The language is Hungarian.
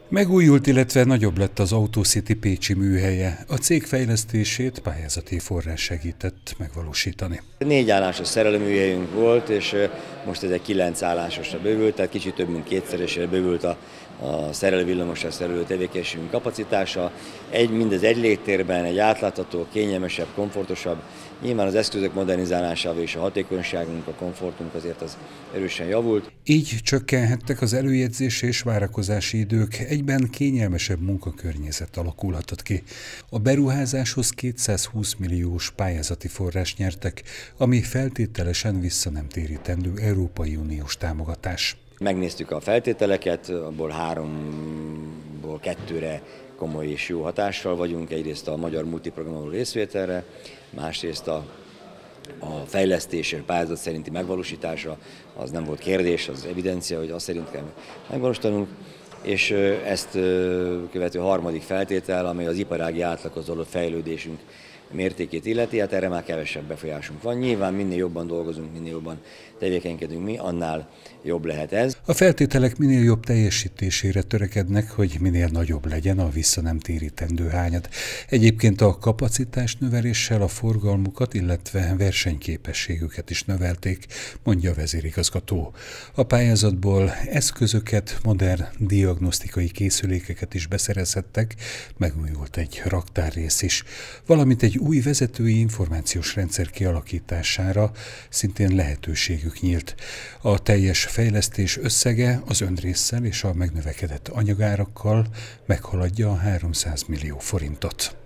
Megújult, illetve nagyobb lett az AutoCity pécsi műhelye. A cég fejlesztését pályázati forrás segített megvalósítani. 4 állásos szerelőműhelyünk volt, és most ez egy 9 állásosra bővült, tehát kicsit több mint kétszeresére bővült a szerelő-villamosra szerelő tevékenységünk kapacitása. Mindez egy légtérben, egy átlátható, kényelmesebb, komfortosabb. Nyilván az eszközök modernizálásával és a hatékonyságunk, a komfortunk azért az erősen javult. Így csökkenhettek az előjegyzés és várakozási idők, egyben kényelmesebb munkakörnyezet alakulhatott ki. A beruházáshoz 220 milliós pályázati forrás nyertek, ami feltételesen vissza nem térítendő Európai Uniós támogatás. Megnéztük a feltételeket, abból 3-ból 2-re komoly és jó hatással vagyunk. Egyrészt a magyar multiprogramon részvételre, másrészt a fejlesztés és pályázat szerinti megvalósítáásra, az nem volt kérdés, az evidencia, hogy azt szerint kell megvalósítanunk. És ezt követő harmadik feltétel, amely az iparági átlaghoz való fejlődésünk mértékét illeti, hát erre már kevesebb befolyásunk van. Nyilván minél jobban dolgozunk, minél jobban tevékenykedünk mi, annál jobb lehet ez. A feltételek minél jobb teljesítésére törekednek, hogy minél nagyobb legyen a vissza nem térítendő hányad. Egyébként a kapacitás növeléssel a forgalmukat, illetve versenyképességüket is növelték, mondja a vezérigazgató. A pályázatból eszközöket, modern diagnosztikai készülékeket is beszerezhettek, megújult egy raktárrész is, valamint egy új vezetői információs rendszer kialakítására szintén lehetőségük nyílt. A teljes fejlesztés összege az önrésszel és a megnövekedett anyagárakkal meghaladja a 300 millió forintot.